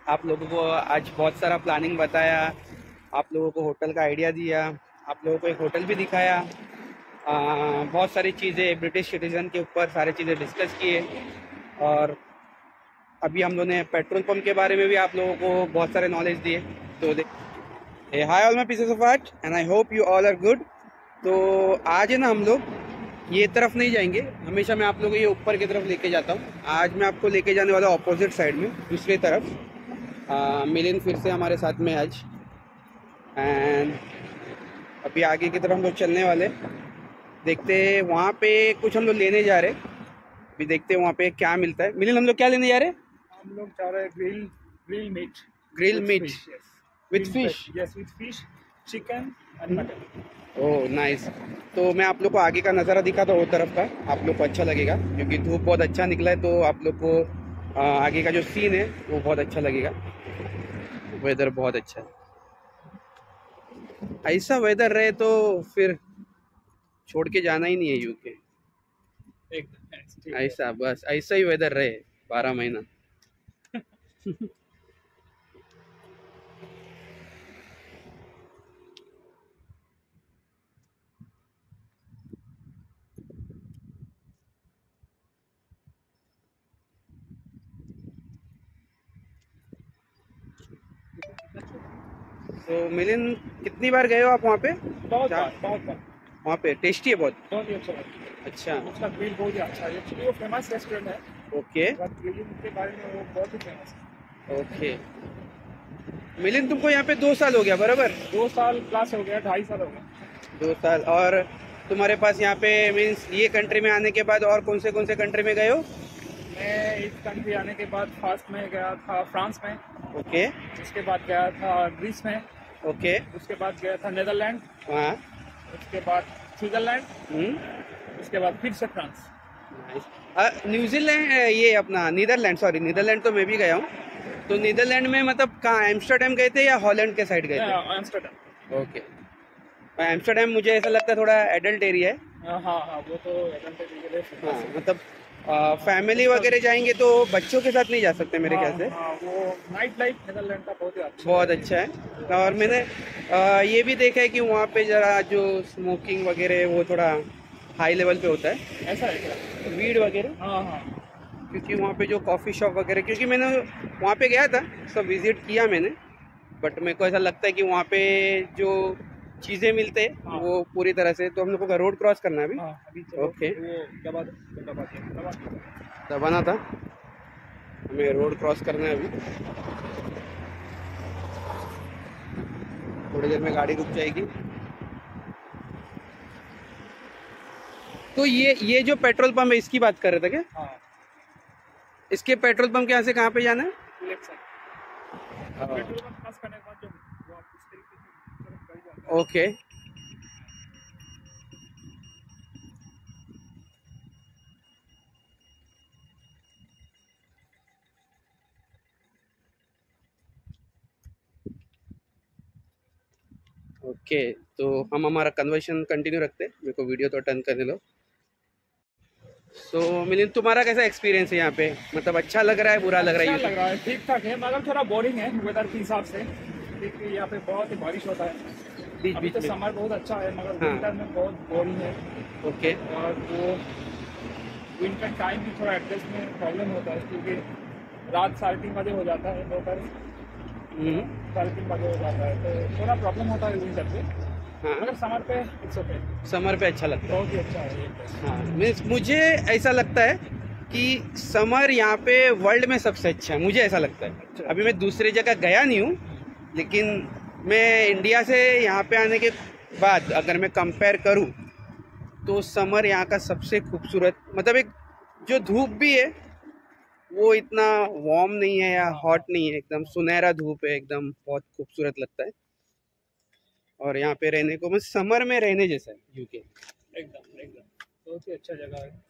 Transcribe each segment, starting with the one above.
आप लोगों को आज बहुत सारा प्लानिंग बताया, आप लोगों को होटल का आइडिया दिया, आप लोगों को एक होटल भी दिखाया। बहुत सारी चीज़ें ब्रिटिश सिटीज़न के ऊपर सारी चीज़ें डिस्कस किए। और अभी हम लोगों ने पेट्रोल पंप के बारे में भी आप लोगों को बहुत सारे नॉलेज दिए। तो hi all my pieces of art and I hope you all are good. तो आज है ना हम लोग ये तरफ नहीं जाएंगे, हमेशा मैं आप लोगों को ये ऊपर की तरफ लेके जाता हूँ। आज मैं आपको लेके जाने वाला ऑपोजिट साइड में, दूसरी तरफ। मिलिन फिर से हमारे साथ में आज। एंड अभी आगे की तरफ हम लोग चलने वाले, देखते वहाँ पे कुछ हम लोग लेने जा रहे। अभी देखते वहाँ पे क्या मिलता है। मिलिन हम लोग क्या लेने जा रहे हैं? हम लोग जा रहे हैं grill meat. Grill meat with fish. Yes, with fish, chicken and mutton. Oh nice. तो मैं आप लोग को आगे का नज़ारा दिखाता हूँ वो तरफ का, आप लोग को अच्छा लगेगा क्योंकि धूप बहुत अच्छा निकला है। तो आप लोग को आगे का जो सीन है वो बहुत अच्छा लगेगा। वेदर बहुत अच्छा है, ऐसा वेदर रहे तो फिर छोड़ के जाना ही नहीं है यूके। एकदम ऐसा बस ऐसा ही वेदर रहे 12 महीना। तो मिलिन कितनी बार गए हो आप वहाँ पे? बहुत बार। वहाँ पे टेस्टी है बहुत। बहुत ही अच्छा लगता है। अच्छा, उसका ग्रिल बहुत ही अच्छा है। एक्चुअली वो फेमस रेस्टोरेंट है। ओके ग्रिलिंग के बारे में वो बहुत ही फेमस है। ओके। मिलिन तुमको यहाँ पे 2 साल हो गया बराबर? 2 साल प्लस हो गया, 2.5 साल हो गया। 2 साल। और तुम्हारे पास यहाँ पे मीन्स ये कंट्री में आने के बाद और कौन से कंट्री में गए हो? मैं इस कंट्री आने के बाद फर्स्ट में गया था फ्रांस में। ओके उसके बाद गया था ग्रीस में। ओके। उसके बाद गया था नीदरलैंड। हाँ। उसके बाद स्विट्जरलैंड। उसके बाद फिर से फ्रांस। न्यूजीलैंड, ये अपना नीदरलैंड, सॉरी नीदरलैंड तो मैं भी गया हूँ। तो नीदरलैंड में मतलब कहाँ, एम्स्टर्डम गए थे या हॉलैंड के साइड गए थे? एम्स्टर्डम। ओके। एम्स्टर्डम मुझे ऐसा लगता है थोड़ा एडल्ट एरिया है। हाँ, वो तो हाँ मतलब फैमिली वगैरह जाएंगे तो बच्चों के साथ नहीं जा सकते मेरे ख्याल से। वो नाइट लाइफ नीदरलैंड का बहुत अच्छा है। और मैंने ये भी देखा है कि वहाँ पे जरा जो स्मोकिंग वगैरह है वो थोड़ा हाई लेवल पे होता है। ऐसा है क्या? वीड वगैरह। हाँ। क्योंकि वहाँ पे जो कॉफ़ी शॉप वगैरह, क्योंकि मैंने वहाँ पे गया था, सब विजिट किया मैंने, बट मेरे को ऐसा लगता है कि वहाँ पे जो चीज़ें मिलते हैं वो पूरी तरह से। तो हम लोग को रोड क्रॉस करना है अभी। ओके, वो दबाना था, हमें रोड क्रॉस करना है अभी। थोड़ी देर में गाड़ी रुक जाएगी। तो ये जो पेट्रोल पंप है इसकी बात कर रहे थे क्या? हाँ। इसके पेट्रोल पंप के यहाँ से कहाँ पे जाना है? Left side. Petrol pump pass करने के बाद जो वो आप इस तरीके से तरफ गाड़ी जाता है। ओके। ओके, तो हम हमारा कन्वर्सेशन कंटिन्यू रखते हैं, मेरे को वीडियो तो टर्न करने लो। मिलिंद तुम्हारा कैसा एक्सपीरियंस है यहाँ पे? मतलब अच्छा लग रहा है, बुरा लग रहा है? अच्छा लग रहा है, ठीक ठाक है, मगर थोड़ा बोरिंग है वेदर के हिसाब से, क्योंकि यहाँ पे बहुत ही बारिश होता है। अभी तो समर बहुत अच्छा है, मगर विंटर में बहुत बोरिंग है। ओके। और वो विंटर टाइम भी थोड़ा एडजस्ट में प्रॉब्लम होता है, क्योंकि रात 3:30 बजे हो जाता है, दोपहर 3:30 बजे हो जाता है, तो थोड़ा प्रॉब्लम होता है विंटर पे। हाँ, मगर समर पे इट्स ओके। समर पे अच्छा लगता है। बहुत ही अच्छा है। हाँ, मुझे ऐसा लगता है कि समर यहाँ पे वर्ल्ड में सबसे अच्छा है, मुझे ऐसा लगता है। अभी मैं दूसरी जगह गया नहीं हूँ, लेकिन मैं इंडिया से यहाँ पे आने के बाद अगर मैं कंपेयर करूँ तो समर यहाँ का सबसे खूबसूरत, मतलब एक जो धूप भी है वो इतना वार्म नहीं है या हॉट नहीं है, एकदम सुनहरा धूप है, एकदम बहुत खूबसूरत लगता है। और यहाँ पे रहने को, मतलब समर में रहने जैसा है यूके। एकदम बहुत ही अच्छा जगह है।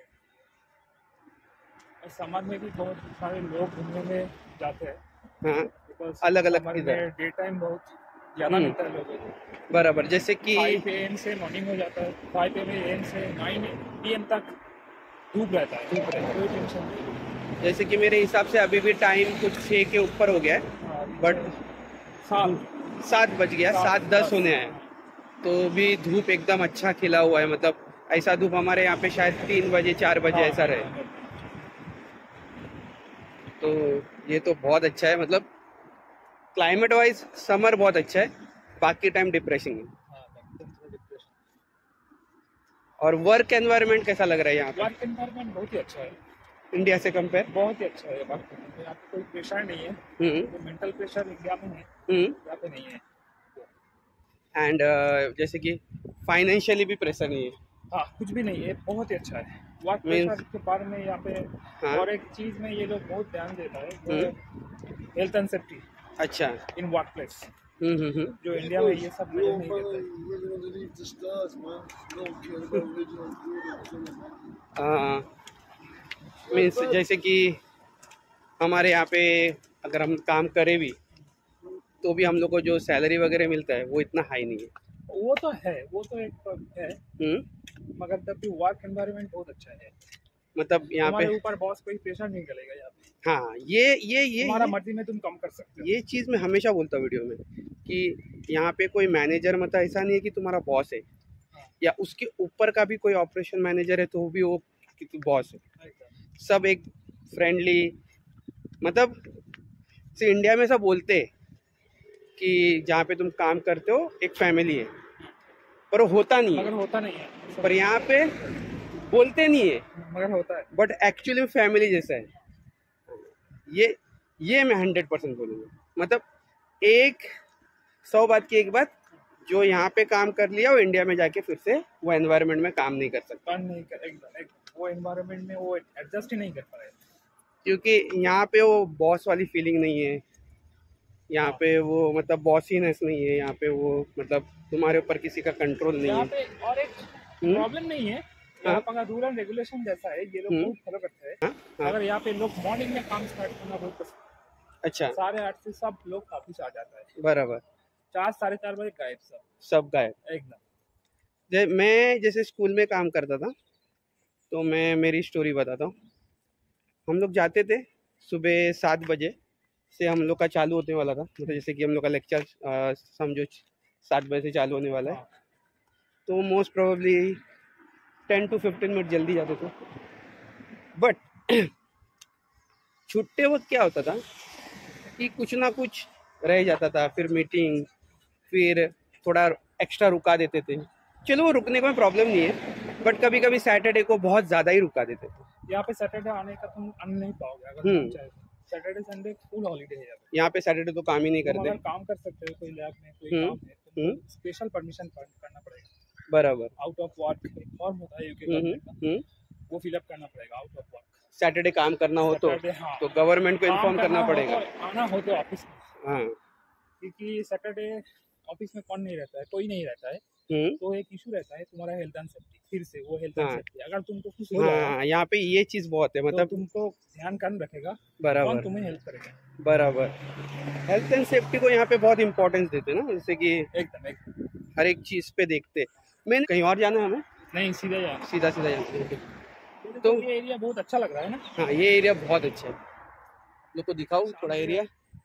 और समर में भी बहुत सारे लोग घूमने में जाते हैं। हाँ, अलग अलग इधर डे टाइम बहुत ज़्यादा मिलता है लोगों को। बराबर, जैसे कि 5 AM से मॉर्निंग हो जाता है, 5 AM से 9 PM तक धूप रहता है, कोई टेंशन नहीं। जैसे कि मेरे हिसाब से अभी भी टाइम कुछ 6 के ऊपर हो गया है, बट 7 बज गया, 7:10 होने आए, तो भी धूप एकदम अच्छा खिला हुआ है। मतलब ऐसा धूप हमारे यहाँ पे शायद 3 बजे 4 बजे ऐसा रहे। तो ये तो बहुत अच्छा है, मतलब क्लाइमेट वाइज समर बहुत अच्छा है, बाकी टाइम डिप्रेसिंग है। और वर्क एनवायरनमेंट कैसा लग रहा है यहाँ पे? वर्क एनवायरनमेंट बहुत ही अच्छा है, इंडिया से कंपेयर बहुत ही अच्छा है। यहाँ पे कोई प्रेशर नहीं है, तो मेंटल प्रेशर इंडिया में है, यहाँ पे नहीं है। एंड जैसे कि फाइनेंशियली भी प्रेशर नहीं है। हाँ, कुछ भी नहीं है, बहुत ही अच्छा है। वर्क प्रेशर के बारे में यहाँ पे और एक चीज में ये लोग बहुत ध्यान देता है, वो हेल्थ एंड सेफ्टी। अच्छा, इन वर्क प्लेस जो इंडिया में ये सब नहीं देते। मीन्स जैसे कि हमारे यहाँ पे अगर हम काम करें भी तो भी हम लोग को जो सैलरी वगैरह मिलता है वो इतना हाई नहीं है। वो तो है, वो तो एक है, मगर तब भी वर्क एनवायरनमेंट बहुत अच्छा है। मतलब यहाँ पे ऊपर बॉस कोई प्रेशर नहीं करेगा यहाँ पे। हाँ, ये तुम्हारा मर्जी में तुम कम कर सकते हो। ये चीज़ मैं हमेशा बोलता हूँ वीडियो में कि यहाँ पे कोई मैनेजर मतलब ऐसा नहीं है कि तुम्हारा बॉस है, या उसके ऊपर का भी कोई ऑपरेशन मैनेजर है तो भी वो बॉस है। सब एक फ्रेंडली, मतलब इंडिया में सब बोलते हैं कि जहाँ पे तुम काम करते हो एक फैमिली है, पर वो होता नहीं है। मगर होता नहीं है। पर यहाँ पे बोलते नहीं है, मगर होता है, बट एक्चुअली फैमिली जैसा है। ये मैं 100% बोलूँगा। मतलब 100 बात की एक बात, जो यहाँ पे काम कर लिया वो इंडिया में जाके फिर से वो एनवायरनमेंट में काम नहीं कर सकता। वो एनवायरनमेंट में वो एडजस्ट ही नहीं कर पाएगा, क्योंकि यहाँ पे वो बॉस वाली फीलिंग नहीं है। यहाँ पे वो मतलब बॉसीनेस नहीं है। यहाँ पे वो मतलब तुम्हारे ऊपर किसी का कंट्रोल नहीं है। पे और एक प्रॉब्लम नहीं है, यहाँ पर रूल एंड रेगुलेशन जैसा है, ये लोग बहुत फॉलो करते हैं। अगर यहाँ पे लोग मॉर्निंग में काम स्टार्ट करना बहुत पसंद। अच्छा, 8:30 से सब लोग ऑफिस आ जाता है। बराबर, 4 साढ़े 4 बजे गायब, सब गायब एकदम। मैं जैसे स्कूल में काम करता था, तो मैं मेरी स्टोरी बताता हूँ। हम लोग जाते थे सुबह 7 बजे से, हम लोग का चालू होने वाला था। मतलब जैसे कि हम लोग का लेक्चर समझो 7 बजे से चालू होने वाला है, तो मोस्ट प्रोबेबली 10 to 15 मिनट जल्दी जाते थे। बट छुट्टे वक्त क्या होता था कि कुछ ना कुछ रह जाता था, फिर मीटिंग, फिर थोड़ा एक्स्ट्रा रुका देते थे। चलो वो रुकने का प्रॉब्लम नहीं है, बट कभी कभी सैटरडे को बहुत ज़्यादा ही रुका देते थे। यहाँ पे सैटरडे आने का तुम आने नहीं पाओगे अगर चाहे। सैटरडे संडे फुल हॉलीडे है यहाँ पे सैटरडे तो काम ही नहीं करते। अगर काम कर सकते हो कोई लैब में कोई काम है तो स्पेशल परमिशन करना पड़ेगा। बराबर, आउट ऑफ वर्क फॉर्म होता है यूके गवर्नमेंट का, वो फिलअप करना पड़ेगा। आउट ऑफ वर्क सैटरडे काम करना हो तो गवर्नमेंट को इन्फॉर्म करना पड़ेगा। आना हो तो ऑफिस में, हाँ, क्योंकि सैटरडे ऑफिस में कौन नहीं रहता है, कोई नहीं रहता है, तो एक इशू रहता है तुम्हारा हेल्थ एंड सेफ्टी। फिर से वो हेल्थ एंड सेफ्टी, अगर तुमको कुछ हो जाए, यहाँ पे ये चीज बहुत है, मतलब तो तुमको ध्यान कौन रखेगा, बराबर, तुम्हें हेल्प करेगा। बराबर, हेल्थ एंड सेफ्टी को यहाँ पे बहुत इंपॉर्टेंस देते हैं ना, जैसे कि एकदम हर एक चीज पे देखते। मैं कहीं और जाना है हमें? नहीं, सीधा जाना। तो ये एरिया बहुत अच्छा लग रहा है ना? हाँ, ये एरिया बहुत अच्छा है। लोग को दिखाऊं थोड़ा एरिया।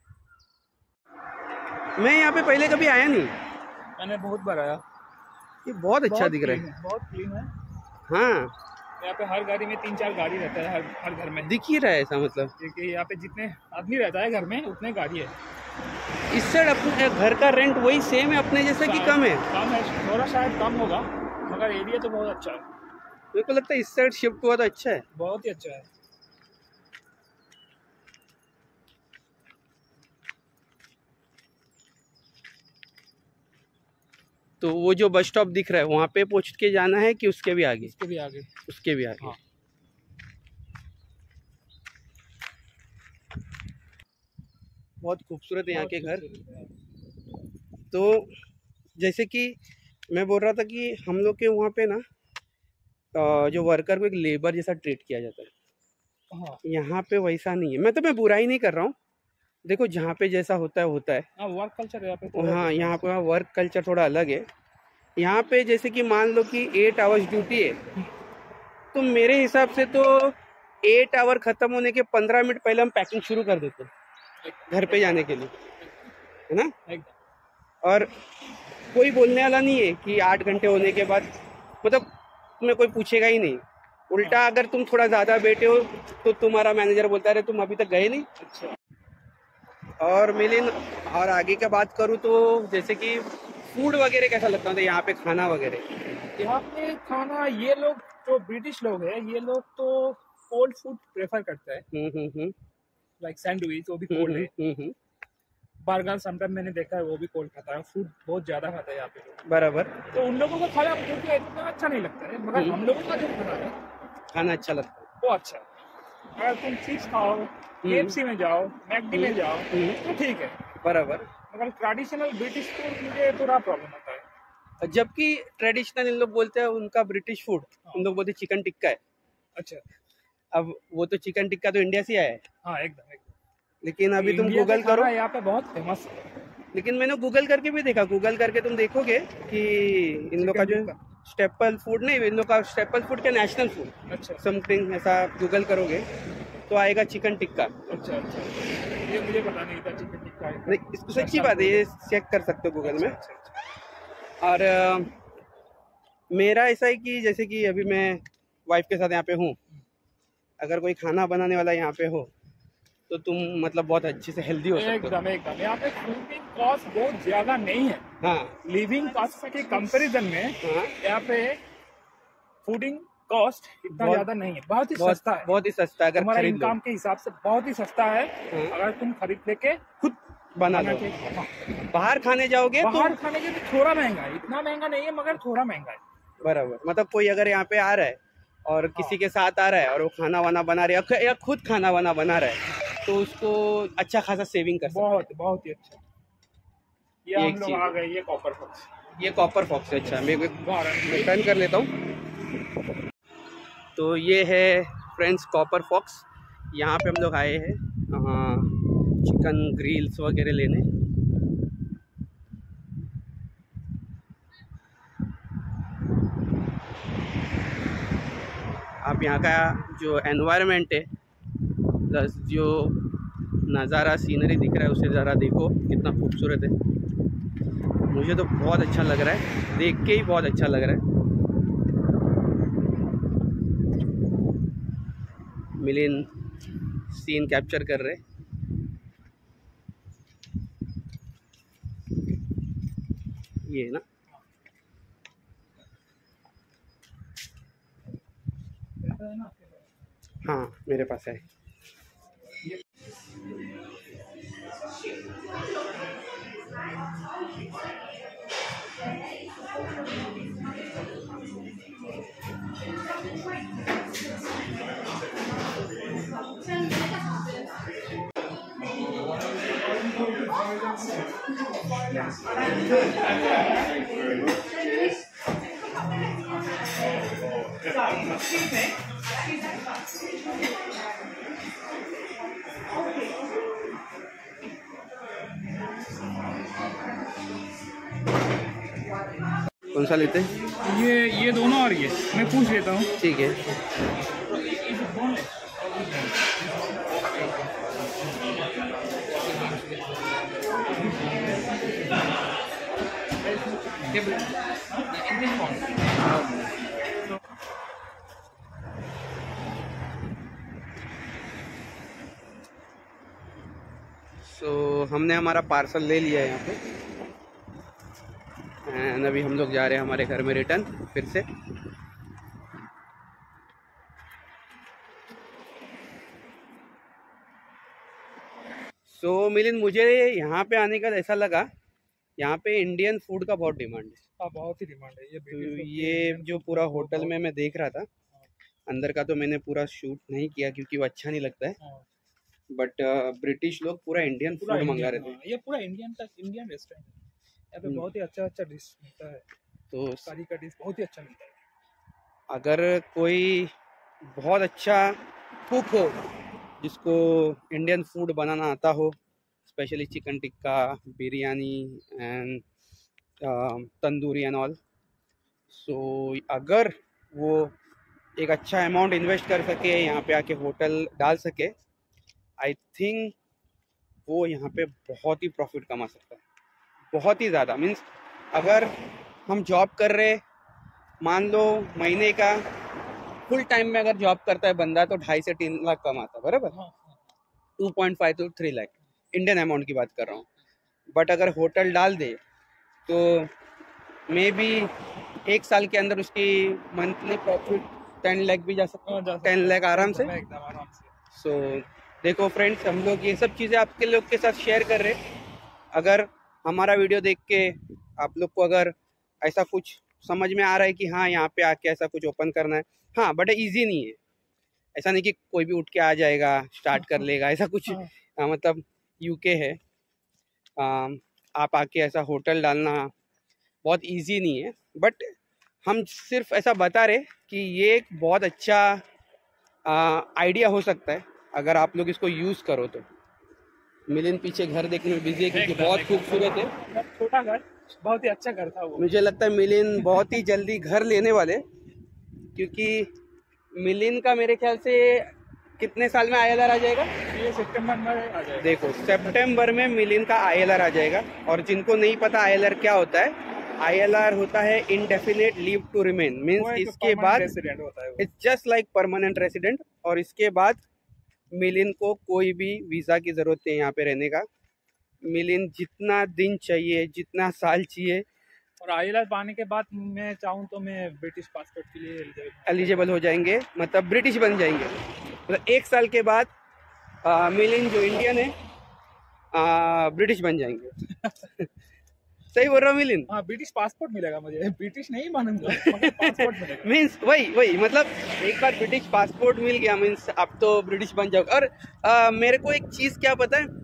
मैं यहाँ पे पहले कभी आया नहीं, मैंने बहुत बार आया। ये बहुत अच्छा दिख रहा है, बहुत क्लीन है। हाँ, यहाँ पे हर गाड़ी में 3-4 गाड़ी रहता है, हर घर में। दिख ही रहा है ऐसा, मतलब क्योंकि यहाँ पे जितने आदमी रहता है घर में उतने गाड़ी है। इस साइड अपने घर का रेंट वही सेम है अपने जैसे कि कम है? कम है, थोड़ा शायद कम होगा, मगर एरिया तो बहुत अच्छा है। मेरे को लगता है इस साइड शिफ्ट हुआ तो अच्छा है, बहुत ही अच्छा है। तो वो जो बस स्टॉप दिख रहा है वहाँ पे पहुँच के जाना है कि उसके भी आगे? उसके भी आगे। हाँ। बहुत खूबसूरत है यहाँ के घर। तो जैसे कि मैं बोल रहा था कि हम लोग के वहाँ पे ना जो वर्कर को एक लेबर जैसा ट्रीट किया जाता है। हाँ। यहाँ पे वैसा नहीं है। मैं बुराई नहीं कर रहा हूँ, देखो जहाँ पे जैसा होता है वर्क कल्चर यहाँ पे। हाँ, यहाँ पे वर्क कल्चर थोड़ा अलग है। यहाँ पे जैसे कि मान लो कि 8 आवर्स ड्यूटी है, तो मेरे हिसाब से तो 8 आवर ख़त्म होने के 15 मिनट पहले हम पैकिंग शुरू कर देते हैं घर पे जाने के लिए, है ना। और कोई बोलने वाला नहीं है कि 8 घंटे होने के बाद, मतलब तुम्हें कोई पूछेगा ही नहीं। उल्टा अगर तुम थोड़ा ज़्यादा बैठे हो तो तुम्हारा मैनेजर बोलता है, अरे तुम अभी तक गए नहीं। अच्छा। और मिलिन, और आगे का बात करूँ तो जैसे कि फूड वगैरह कैसा लगता है यहाँ पे, खाना वगैरह? यहाँ पे खाना, ये लोग जो ब्रिटिश लोग हैं, ये लोग तो कोल्ड फूड प्रेफर करते हैं। लाइक सैंडविच, वो भी कोल्ड है। बर्गर समटाइम मैंने देखा है वो भी कोल्ड खाता है। फूड बहुत ज्यादा खाता है यहाँ पे लोग। बराबर। तो उन लोगों को खाना क्योंकि इतना अच्छा नहीं लगता है, मगर हम लोगों का जो खाना है खाना अच्छा लगता है, वो अच्छा है। अगर तुम चीज खाओ, KFC में जाओ, मैकडी में जाओ तो ठीक है, बराबर। मगर ट्रेडिशनल ब्रिटिश फूड मुझे थोड़ा प्रॉब्लम होता है। जबकि ट्रेडिशनल इन लोग बोलते हैं उनका ब्रिटिश फूड, उन लोग बोलते हैं चिकन टिक्का है। अच्छा। अब वो तो चिकन टिक्का तो इंडिया से आया है। हाँ, एकदम। लेकिन अभी तुम इंडिया गूगल का खाना करो, यहाँ पे बहुत फेमस है। लेकिन मैंने गूगल करके भी देखा, गूगल करके तुम देखोगे कि इन लोग का जो स्टेपल फूड नहीं, इन लोग का स्टेपल फूड क्या नेशनल फूड, अच्छा। समथिंग ऐसा गूगल करोगे तो आएगा चिकन टिक्का। अच्छा अच्छा, ये मुझे पता नहीं था चिकन टिक्का है। नहीं, इसको सच्ची बात है, ये चेक कर सकते हो गूगल में। और मेरा ऐसा है कि जैसे कि अभी मैं वाइफ के साथ यहाँ पे हूँ, अगर कोई खाना बनाने वाला यहाँ पे हो तो तुम मतलब बहुत अच्छे से हेल्दी हो सकते हो। एकदम एकदम। यहाँ पे फूडिंग कॉस्ट बहुत ज्यादा नहीं है। हाँ, लिविंग कॉस्ट के कंपैरिजन में हाँ, यहाँ पे फूडिंग कॉस्ट इतना ज्यादा नहीं है, बहुत ही सस्ता है। बहुत ही सस्ता है, अगर तुम्हारे खरीद लो। इनकम के हिसाब से बहुत ही सस्ता है। हाँ। अगर तुम खरीद लेके खुद बना लो। हाँ। बाहर खाने जाओगे बाहर तो खाने के तो थोड़ा महंगा है, इतना महंगा नहीं है मगर थोड़ा महंगा है। बराबर, मतलब कोई अगर यहाँ पे आ रहा है और किसी के साथ आ रहा है और वो खाना वाना बना रहा है या खुद खाना वाना बना रहा है तो उसको अच्छा खासा सेविंग कर सकते हैं। बहुत बहुत ही अच्छा। ये ये हम एक लोग चीज़ आ है। गए, ये कॉपर फॉक्स। ये कॉपर फॉक्स है। अच्छा, मैं टर्न कर लेता हूँ। तो ये है फ्रेंड्स कॉपर फॉक्स। यहाँ पे हम लोग आए हैं चिकन ग्रिल्स वगैरह लेने। आप यहाँ का जो एनवायरनमेंट है प्लस जो नज़ारा सीनरी दिख रहा है उसे ज़रा देखो कितना खूबसूरत है। मुझे तो बहुत अच्छा लग रहा है, देख के ही बहुत अच्छा लग रहा है। मिलिन सीन कैप्चर कर रहे, ये ना। हाँ, मेरे पास है। कौन सा लेते हैं? ये दोनों और ये मैं पूछ लेता हूँ। ठीक है। तो हमने हमारा पार्सल ले लिया है यहाँ पे एंड अभी हम लोग जा रहे हैं हमारे घर में रिटर्न फिर से। मिलिन, मुझे यहाँ पे आने का ऐसा लगा यहाँ पे इंडियन फूड का बहुत डिमांड है। हाँ, बहुत ही डिमांड है। तो ये जो पूरा होटल में मैं देख रहा था, अंदर का तो मैंने पूरा शूट नहीं किया क्योंकि वो अच्छा नहीं लगता है, बट ब्रिटिश लोग पूरा इंडियन फूड मंगा रहे थे। ये पूरा इंडियन रेस्टोरेंट है। यहाँ पे बहुत ही अच्छा अच्छा डिश मिलता है। तो करी का डिश बहुत ही अच्छा मिलता है। अगर कोई बहुत अच्छा कुक हो जिसको इंडियन फूड बनाना आता हो, specially chicken tikka, biryani and tandoori and all, so अगर वो एक अच्छा अमाउंट इन्वेस्ट कर सके, यहाँ पे आके होटल डाल सके, आई थिंक वो यहाँ पे बहुत ही प्रॉफिट कमा सकता है, बहुत ही ज़्यादा। मीन्स अगर हम जॉब कर रहे, मान लो महीने का फुल टाइम में अगर जॉब करता है बंदा तो 2.5 से 3 लाख कमाता है, बराबर। 2.5 to 3 लाख इंडियन अमाउंट की बात कर रहा हूँ। बट अगर होटल डाल दे तो मे बी 1 साल के अंदर उसकी मंथली प्रॉफिट 10 लाख भी जा सकता है, 10 लाख आराम से। सो देखो फ्रेंड्स, हम लोग ये सब चीज़ें आपके लोग के साथ शेयर कर रहे। अगर हमारा वीडियो देख के आप लोग को अगर ऐसा कुछ समझ में आ रहा है कि हाँ यहाँ पे आके ऐसा कुछ ओपन करना है, हाँ, बट ईजी नहीं है। ऐसा नहीं कि कोई भी उठ के आ जाएगा स्टार्ट कर लेगा, ऐसा कुछ मतलब यूके है, आप आके ऐसा होटल डालना बहुत इजी नहीं है। बट हम सिर्फ ऐसा बता रहे कि ये एक बहुत अच्छा आइडिया हो सकता है अगर आप लोग इसको यूज़ करो तो। मिलिन पीछे घर देखने में बिजी है क्योंकि बहुत खूबसूरत है, छोटा घर, बहुत ही अच्छा घर था वो। मुझे लगता है मिलिन बहुत ही जल्दी घर लेने वाले, क्योंकि मिलिन का मेरे ख्याल से कितने साल में ILR आ जाएगा? ये सितंबर में आ जाएगा। देखो सितंबर में मिलिन का ILR आ जाएगा। और जिनको नहीं पता ILR क्या होता है, ILR होता है indefinite leave to remain, means इसके बाद it's just like permanent resident. और इसके बाद मिलिन को कोई भी वीज़ा की ज़रूरत नहीं है यहाँ पे रहने का। मिलिन जितना दिन चाहिए, जितना साल चाहिए। और ILR पाने के बाद मैं चाहूँ तो मैं ब्रिटिश पासपोर्ट के लिए एलिजिबल हो जाएंगे, मतलब ब्रिटिश बन जाएंगे। मतलब 1 साल के बाद मिलिन जो इंडियन है ब्रिटिश बन जाएंगे। सही बोल रहा हूँ मिलिन? हाँ, ब्रिटिश पासपोर्ट मिलेगा मुझे, ब्रिटिश नहीं मानूंगा, पासपोर्ट मिलेगा। मीन्स वही मतलब एक बार ब्रिटिश पासपोर्ट मिल गया मीन्स अब तो ब्रिटिश बन जाओगे। और मेरे को एक चीज़ क्या पता है,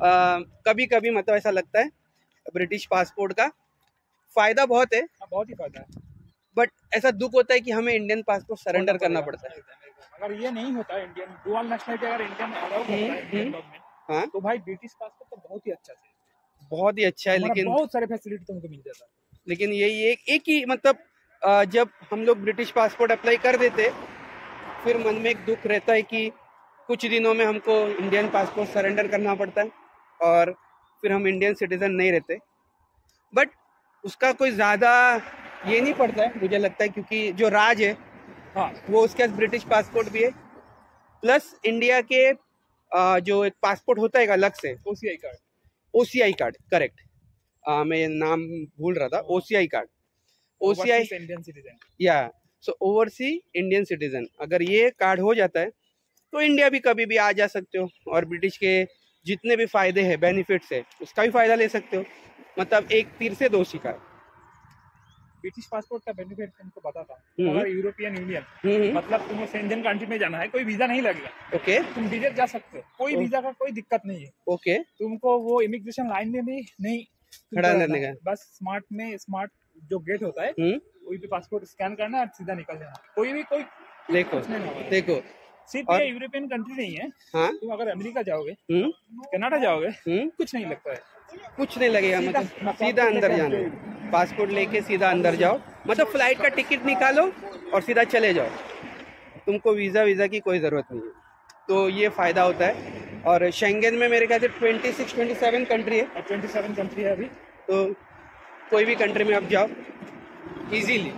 कभी कभी मतलब ऐसा लगता है ब्रिटिश पासपोर्ट का फ़ायदा बहुत है, बहुत ही फायदा है, बट ऐसा दुख होता है कि हमें इंडियन पासपोर्ट सरेंडर करना पड़ता है। अगर ये नहीं होता, इंडियन डुअल नेशनलिटी अगर इंडियन अलाउ करता है इंडियन गवर्नमेंट, हाँ, तो भाई ब्रिटिश पासपोर्ट तो बहुत ही अच्छा है, बहुत ही अच्छा है। लेकिन बहुत सारे फैसिलिटी तुमको मिल जाता है। लेकिन यही एक ही मतलब जब हम लोग ब्रिटिश पासपोर्ट अप्लाई कर देते फिर मन में एक दुख रहता है कि कुछ दिनों में हमको इंडियन पासपोर्ट सरेंडर करना पड़ता है और फिर हम इंडियन सिटीजन नहीं रहते। बट उसका कोई ज़्यादा ये नहीं पड़ता है मुझे लगता है, क्योंकि जो राज है हाँ, वो उसके पास ब्रिटिश पासपोर्ट भी है, प्लस इंडिया के जो एक पासपोर्ट होता है अलग से, OCI कार्ड, करेक्ट, मैं नाम भूल रहा था, OCI card, OCI Indian citizen, या सो ओवरसी इंडियन सिटीजन। अगर ये कार्ड हो जाता है तो इंडिया भी कभी भी आ जा सकते हो और ब्रिटिश के जितने भी फायदे हैं, बेनिफिट्स है, उसका भी फायदा ले सकते हो। मतलब एक तीर से दो शिकार। ब्रिटिश पासपोर्ट का बेनिफिट तुमको पता था, अगर यूरोपियन यूनियन मतलब तुम्हें शेंजन कंट्री में जाना है, कोई वीजा नहीं लगेगा, ओके, तुम डायरेक्ट जा सकते हो, कोई वीजा का कोई दिक्कत नहीं है। ओके, तुमको वो इमिग्रेशन लाइन में भी नहीं खड़ा रहने का, बस स्मार्ट जो गेट होता है वही पे पासपोर्ट स्कैन करना और सीधा निकल जाना। कोई देखो सिर्फ ये यूरोपियन कंट्री नहीं है, हाँ? तुम अगर अमेरिका जाओगे, कनाडा जाओगे, कुछ नहीं लगता है, कुछ नहीं लगेगा, मतलब सीधा अंदर जाना, पासपोर्ट लेके सीधा अंदर जाओ, मतलब फ्लाइट का टिकट निकालो और सीधा चले जाओ, तुमको वीज़ा की कोई ज़रूरत नहीं है। तो ये फ़ायदा होता है। और शेंगेन में मेरे ख्याल से 27 कंट्री है, 27 कंट्री है अभी, तो कोई भी कंट्री में आप जाओ इजीली।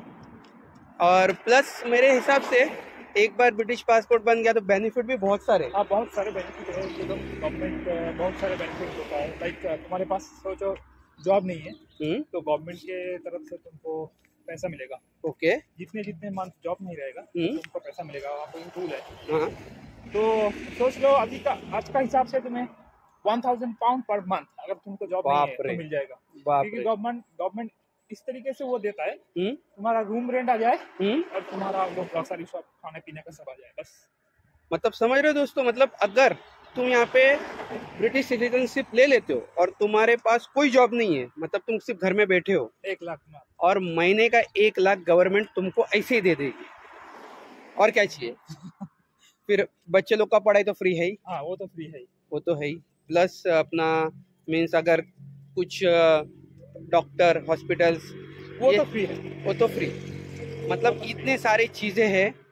और प्लस मेरे हिसाब से एक बार ब्रिटिश पासपोर्ट बन गया तो बेनिफिट भी बहुत सारे, हाँ, बहुत सारे बेनिफिट है, गवर्नमेंट बहुत सारे बेनिफिट होता है। लाइक तुम्हारे पास सोचो जॉब नहीं है, तो गवर्नमेंट के तरफ से तुमको पैसा मिलेगा, ओके, जितने मंथ जॉब नहीं रहेगा तुमको पैसा मिलेगा, वहाँ पे रूल है। हाँ, तो सोच लो अभी का आज का हिसाब से तुम्हें 1000 पाउंड पर मंथ अगर तुमको जॉब नहीं है तो मिल जाएगा, क्योंकि गवर्नमेंट इस तरीके से वो देता है, तुम्हारा रूम रेंट आ जाए और तुम्हारा वो ग्रोसरी शॉप, खाने पीने का सब आ जाए, बस। मतलब समझ रहे हो दोस्तों, मतलब अगर तुम यहाँ पे ब्रिटिश सिटीजनशिप ले लेते हो और तुम्हारे पास कोई जॉब नहीं है, मतलब तुम सिर्फ घर में बैठे हो, 1 लाख और महीने का 1 लाख गवर्नमेंट तुमको ऐसे ही दे देगी, और क्या चाहिए? फिर बच्चे लोग का पढ़ाई तो फ्री है ही, हाँ, वो तो फ्री है ही, वो तो है ही, प्लस अपना मीन्स अगर कुछ डॉक्टर, हॉस्पिटल्स, वो तो फ्री है, वो तो फ्री। मतलब इतने सारी चीज़ें हैं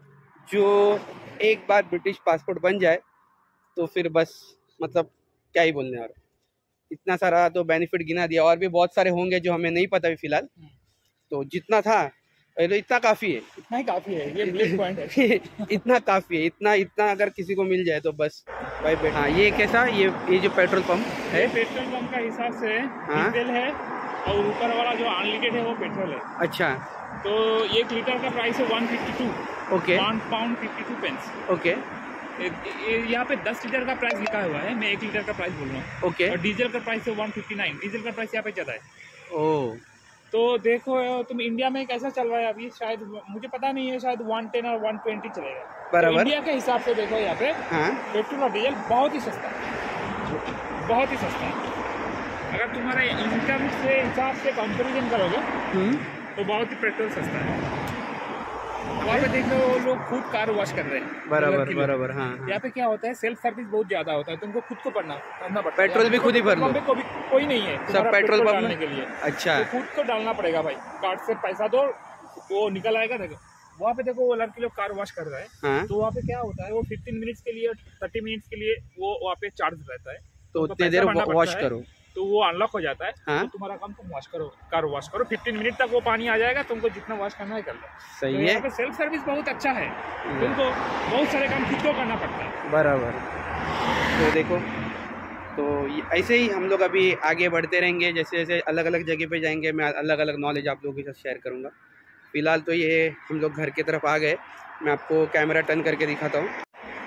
जो एक बार ब्रिटिश पासपोर्ट बन जाए तो फिर बस मतलब क्या ही बोलने। और इतना सारा तो बेनिफिट गिना दिया, और भी बहुत सारे होंगे जो हमें नहीं पता भी फिलहाल। तो जितना था तो इतना काफ़ी है, इतना ही काफ़ी है, ये ब्लिस पॉइंट है। इतना काफ़ी है, इतना अगर किसी को मिल जाए तो बस भाई बेटा। हाँ, ये कैसा, ये जो पेट्रोल पंप है, पेट्रोल पंप का हिसाब से हाँ? डीजल है, और ऊपर वाला जो अनलिमिटेड है वो पेट्रोल है। अच्छा, तो 1 लीटर का प्राइस है 152। ओके, £1.52। ओके। यहाँ पे 10 लीटर का प्राइस लिखा हुआ है, मैं 1 लीटर का प्राइस बोल रहा हूँ। ओके। और डीजल का प्राइस है 159। डीजल का प्राइस यहाँ पे ज़्यादा है। ओह, तो देखो तुम इंडिया में कैसा चल रहा है अभी, शायद मुझे पता नहीं है, शायद 110 और 120 चलेगा बराबर। तो इंडिया के हिसाब से देखो यहाँ पे हाँ, पेट्रोल और डीजल बहुत ही सस्ता है, बहुत ही सस्ता है। अगर तुम्हारे इनकम से हिसाब से कंपेरिजन करोगे तो बहुत ही पेट्रोल सस्ता है। वहाँ पे देखो लोग खुद कार वॉश कर रहे हैं। बराबर बराबर। हाँ, यहाँ पे क्या होता है, सेल्फ सर्विस बहुत ज्यादा होता है, तुमको खुद को करना पड़ता है। पेट्रोल भी खुद ही भर लो, कोई नहीं है सब पेट्रोल डालने के लिए। अच्छा, तो खुद को डालना पड़ेगा भाई, कार्ड से पैसा दो, वो निकल आएगा। देखो वहाँ पे देखो वो लड़के लोग कार वॉश कर रहे हैं। हाँ? तो वहाँ पे क्या होता है, वो 15 मिनट्स के लिए 30 मिनट्स के लिए वो वहाँ पे चार्ज रहता है। तो उतनी देर वॉश करो तो वो अनलॉक हो जाता है। हाँ? तो तुम्हारा काम तुम वॉश करो, कार वॉश करो, 15 मिनट तक वो पानी आ जाएगा, तुमको जितना वॉश करना है कर लो। सही तो है। यहाँ पे सेल्फ सर्विस बहुत अच्छा है, तुमको बहुत सारे काम खुद को करना पड़ता है। बराबर। तो देखो, तो ऐसे ही हम लोग अभी आगे बढ़ते रहेंगे, जैसे जैसे अलग अलग जगह पे जाएंगे मैं अलग अलग नॉलेज आप लोगों के साथ शेयर करूँगा। फिलहाल तो ये हम लोग घर की तरफ आ गए, मैं आपको कैमरा टर्न करके दिखाता हूँ।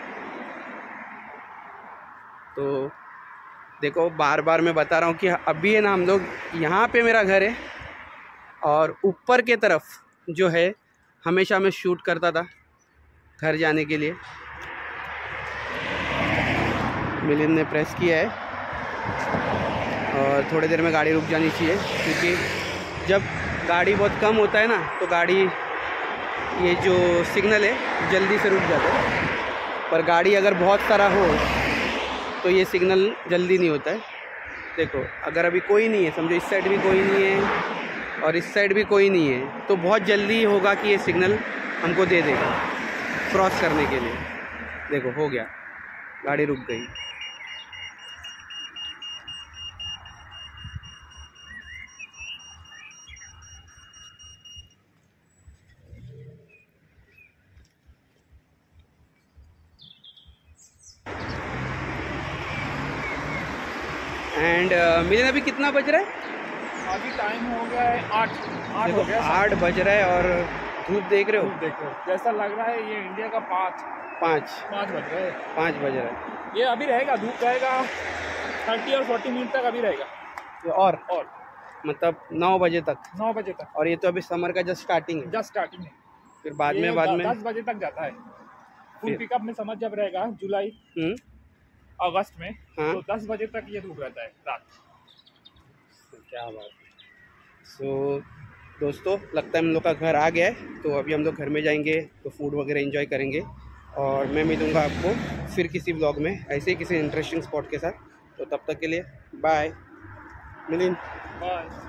तो देखो, बार बार मैं बता रहा हूँ कि अभी है ना, हम लोग यहाँ पे मेरा घर है, और ऊपर के तरफ जो है हमेशा मैं शूट करता था घर जाने के लिए। मिलिंद ने प्रेस किया है, और थोड़ी देर में गाड़ी रुक जानी चाहिए, क्योंकि जब गाड़ी बहुत कम होता है ना तो गाड़ी ये जो सिग्नल है जल्दी से रुक जाता है, पर गाड़ी अगर बहुत सारा हो तो ये सिग्नल जल्दी नहीं होता है। देखो, अगर अभी कोई नहीं है, समझो इस साइड भी कोई नहीं है और इस साइड भी कोई नहीं है, तो बहुत जल्दी होगा कि ये सिग्नल हमको दे देगा क्रॉस करने के लिए। देखो, हो गया, गाड़ी रुक गई। एंड मिलिंद, अभी कितना बज रहा है? अभी टाइम हो गया है 8 हो गया, 8 बज रहा है, और धूप देख रहे हो? देखो जैसा लग रहा है ये इंडिया का 5 बज रहा है। 5 बज रहा है। ये अभी रहेगा, धूप रहेगा 30 और 40 मिनट तक अभी रहेगा। तो और मतलब 9 बजे तक? 9 बजे तक। और ये तो अभी समर का जस्ट स्टार्टिंग है। जस्ट स्टार्टिंग है। फिर बाद में 10 बजे तक जाता है फुल पिकअप में, समझ जब रहेगा जुलाई अगस्त में। हाँ? तो 10 बजे तक ये धूप रहता है रात। क्या बात है। सो दोस्तों, लगता है हम लोग का घर आ गया है, तो अभी हम लोग घर में जाएंगे तो फूड वगैरह एंजॉय करेंगे, और मैं मिलूँगा आपको फिर किसी व्लॉग में ऐसे ही किसी इंटरेस्टिंग स्पॉट के साथ। तो तब तक के लिए बाय मिलिंद। बाय।